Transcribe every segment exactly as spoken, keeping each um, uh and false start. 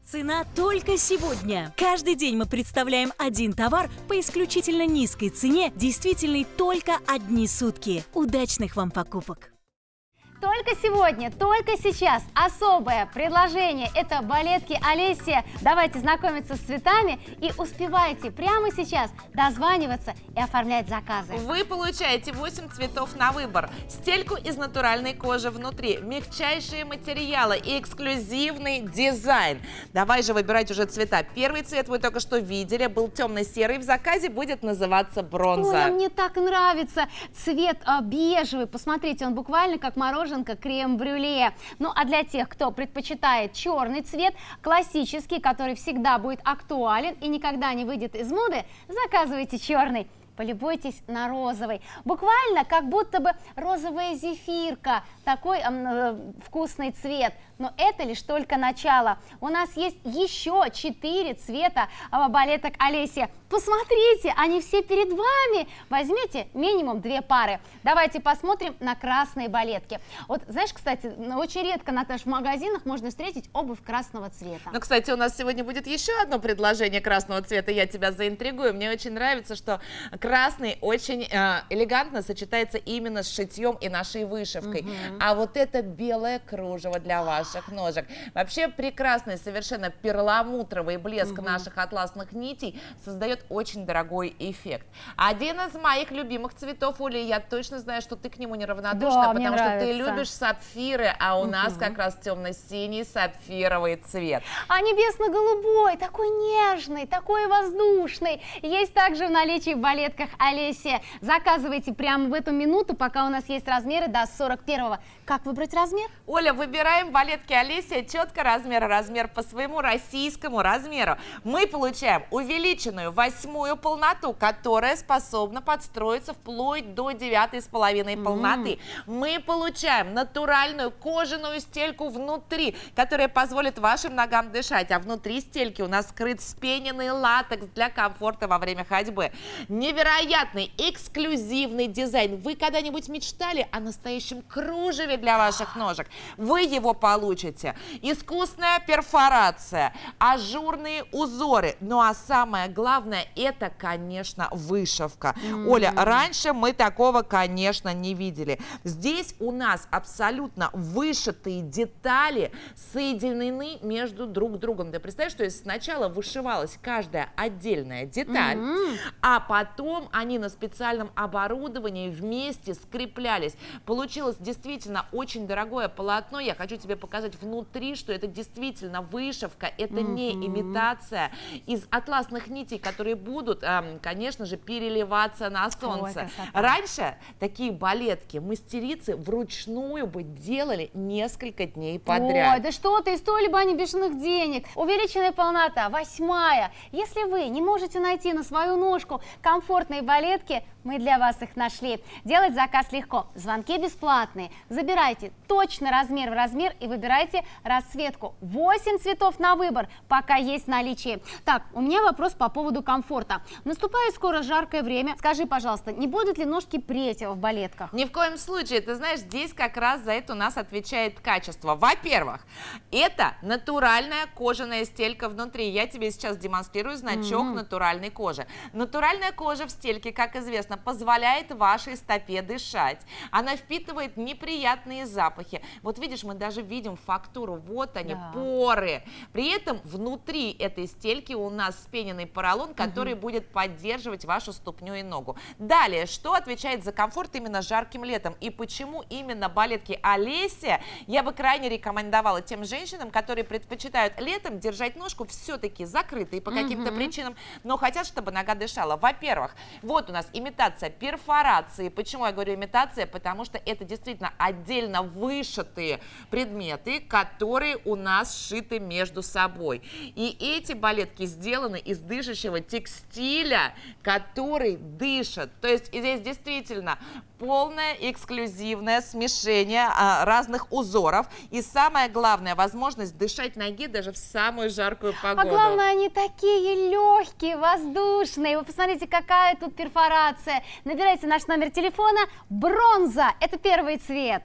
Цена только сегодня. Каждый день мы представляем один товар по исключительно низкой цене, действительной только одни сутки. Удачных вам покупок! Только сегодня, только сейчас особое предложение – это балетки Олесия. Давайте знакомиться с цветами и успевайте прямо сейчас дозваниваться и оформлять заказы. Вы получаете восемь цветов на выбор, стельку из натуральной кожи внутри, мягчайшие материалы и эксклюзивный дизайн. Давай же выбирать уже цвета. Первый цвет вы только что видели, был темно-серый, в заказе будет называться бронза. Ой, мне так нравится цвет а, бежевый. Посмотрите, он буквально как мороженое. Крем-брюле. Ну а для тех, кто предпочитает черный цвет, классический, который всегда будет актуален и никогда не выйдет из моды, заказывайте черный. Полюбуйтесь на розовый. Буквально как будто бы розовая зефирка. Такой э, вкусный цвет. Но это лишь только начало. У нас есть еще четыре цвета э, балеток Олесия. Посмотрите, они все перед вами. Возьмите минимум две пары. Давайте посмотрим на красные балетки. Вот знаешь, кстати, очень редко, Наташ, в магазинах можно встретить обувь красного цвета. Ну, кстати, у нас сегодня будет еще одно предложение красного цвета. Я тебя заинтригую. Мне очень нравится, что красный очень э, элегантно сочетается именно с шитьем и нашей вышивкой. Угу. А вот это белое кружево для ваших ножек. Вообще прекрасный совершенно перламутровый блеск угу. наших атласных нитей создает очень дорогой эффект. Один из моих любимых цветов, Оля, я точно знаю, что ты к нему неравнодушна, да, потому что ты любишь сапфиры, а у угу. нас как раз темно-синий сапфировый цвет. А небесно-голубой, такой нежный, такой воздушный. Есть также в наличии в балетках Олесия. Заказывайте прямо в эту минуту, пока у нас есть размеры до сорок первого. Как выбрать размер? Оля, выбираем балетки Олесия четко размер, размер по своему российскому размеру. Мы получаем увеличенную восьмую полноту, которая способна подстроиться вплоть до девятой с половиной mm-hmm. полноты. Мы получаем натуральную кожаную стельку внутри, которая позволит вашим ногам дышать, а внутри стельки у нас скрыт вспененный латекс для комфорта во время ходьбы. Невероятный эксклюзивный дизайн. Вы когда-нибудь мечтали о настоящем кружеве для ваших ножек? Вы его получите. Искусная перфорация, ажурные узоры. Ну а самое главное, это, конечно, вышивка. Mm-hmm. Оля, раньше мы такого, конечно, не видели. Здесь у нас абсолютно вышитые детали соединены между друг другом. Ты представляешь, что если сначала вышивалась каждая отдельная деталь, mm-hmm. а потом они на специальном оборудовании вместе скреплялись. Получилось действительно очень дорогое полотно. Я хочу тебе показать внутри, что это действительно вышивка, это mm-hmm. не имитация из атласных нитей, которые будут, конечно же, переливаться на солнце. Ой, раньше такие балетки мастерицы вручную бы делали несколько дней подряд. Ой, да что ты, стоили бы они бешеных денег. Увеличенная полнота, восьмая. Если вы не можете найти на свою ножку комфортные балетки, мы для вас их нашли. Делать заказ легко, звонки бесплатные. Забирайте точно размер в размер и выбирайте расцветку. восемь цветов на выбор, пока есть в наличии. Так, у меня вопрос по поводу комфорта. Наступает скоро жаркое время. Скажи, пожалуйста, не будут ли ножки преть в балетках? Ни в коем случае. Ты знаешь, здесь как раз за это у нас отвечает качество. Во-первых, это натуральная кожаная стелька внутри. Я тебе сейчас демонстрирую значок mm-hmm. натуральной кожи. Натуральная кожа в стельке, как известно, позволяет вашей стопе дышать. Она впитывает неприятные запахи. Вот видишь, мы даже видим фактуру. Вот они, да. поры. При этом внутри этой стельки у нас вспененный поролон, который угу. будет поддерживать вашу ступню и ногу. Далее, что отвечает за комфорт именно жарким летом? И почему именно балетки Олесия я бы крайне рекомендовала тем женщинам, которые предпочитают летом держать ножку все-таки закрытой по каким-то угу. причинам, но хотят, чтобы нога дышала. Во-первых, вот у нас имитация перфорации. Почему я говорю имитация? Потому что это действительно отдельно вышитые предметы, которые у нас сшиты между собой. И эти балетки сделаны из дышащего текстиля, который дышит. То есть здесь действительно полное эксклюзивное смешение а, разных узоров. И самое главное, возможность дышать ноге даже в самую жаркую погоду. А главное, они такие легкие, воздушные. Вы посмотрите, какая тут перфорация. Набирайте наш номер телефона. Бронза – это первый цвет.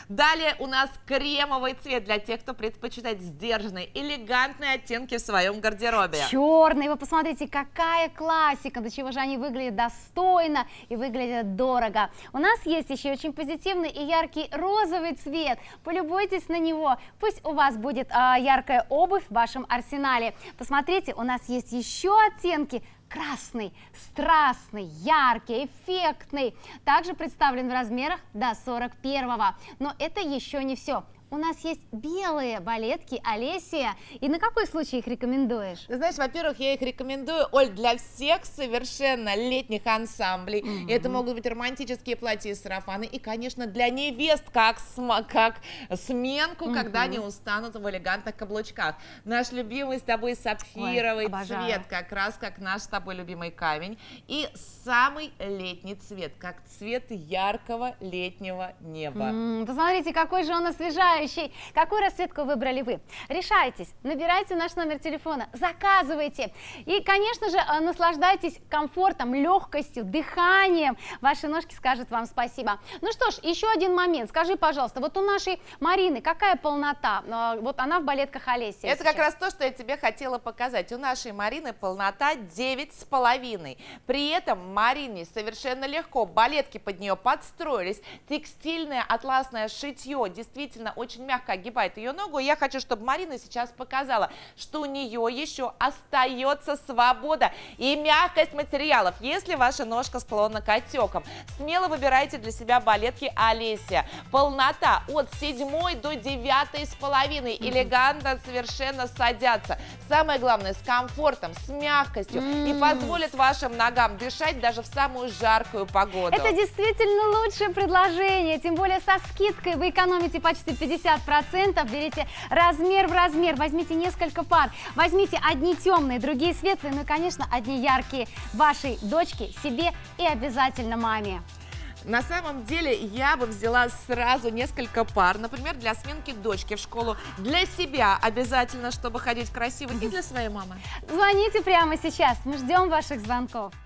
Далее у нас кремовый цвет для тех, кто предпочитает сдержанные, элегантные оттенки в своем гардеробе. Черный, вы посмотрите, какая классика, до чего же они выглядят достойно и выглядят дорого. У нас есть еще очень позитивный и яркий розовый цвет. Полюбуйтесь на него. Пусть у вас будет а, яркая обувь в вашем арсенале. Посмотрите, у нас есть еще оттенки. Красный, страстный, яркий, эффектный. Также представлен в размерах до сорок первого. Но это еще не все. У нас есть белые балетки Олесия. И на какой случай их рекомендуешь? Ты знаешь, во-первых, я их рекомендую, Оль, для всех совершенно летних ансамблей. Mm-hmm. Это могут быть романтические платья и сарафаны. И, конечно, для невест, как, см- как сменку, mm-hmm. когда они устанут в элегантных каблучках. Наш любимый с тобой сапфировый Ой, цвет, как раз как наш с тобой любимый камень. И самый летний цвет, как цвет яркого летнего неба. Mm, посмотрите, какой же он освежающий. Какую расцветку выбрали вы? Решайтесь, набирайте наш номер телефона, заказывайте. И, конечно же, наслаждайтесь комфортом, легкостью, дыханием. Ваши ножки скажут вам спасибо. Ну что ж, еще один момент. Скажи, пожалуйста, вот у нашей Марины какая полнота? Вот она в балетках Олесия. Это сейчас. Как раз то, что я тебе хотела показать. У нашей Марины полнота девять с половиной. При этом Марине совершенно легко. Балетки под нее подстроились. Текстильное атласное шитье действительно очень очень мягко огибает ее ногу. Я хочу, чтобы Марина сейчас показала, что у нее еще остается свобода и мягкость материалов. Если ваша ножка склонна к отекам, смело выбирайте для себя балетки Олесия. Полнота от седьмой до девятой с половиной. Элегантно совершенно садятся. Самое главное, с комфортом, с мягкостью. И позволит вашим ногам дышать даже в самую жаркую погоду. Это действительно лучшее предложение. Тем более со скидкой вы экономите почти пятьдесят процентов. Берите размер в размер, возьмите несколько пар, возьмите одни темные, другие светлые, ну и, конечно, одни яркие вашей дочке, себе и обязательно маме. На самом деле я бы взяла сразу несколько пар, например, для сменки дочки в школу, для себя обязательно, чтобы ходить красиво, и для своей мамы. Звоните прямо сейчас, мы ждем ваших звонков.